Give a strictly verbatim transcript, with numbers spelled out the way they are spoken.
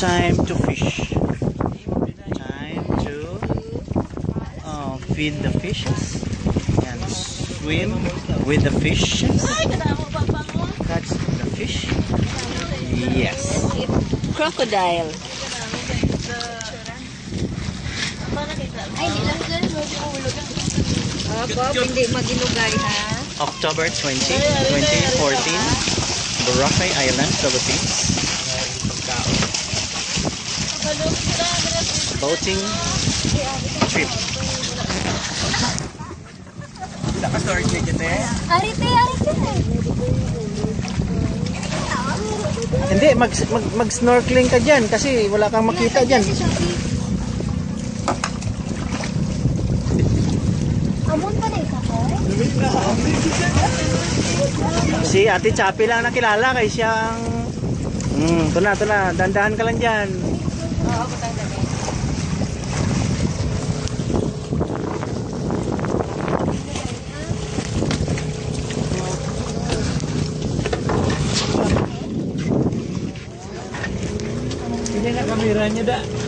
time to fish. Time to uh, feed the fishes and swim with the fishes. Catch the fish. Yes. Crocodile. Ay, hindi lang sila nagulog. Opo, hindi maginugay ha. October twentieth, twenty fourteen, Boracay Island, Philippines. Boating trip. Arite, arite. Hindi, mag, mag, mag-snorkeling ka dyan kasi wala kang makita dyan. Amon pa na isa ko? Si Ate Chappy lang nakilala kay siyang... Hmm, ito na, ito na. Dandahan ka lang dyan. Oo, butang dami. Hindi na kamera niya da.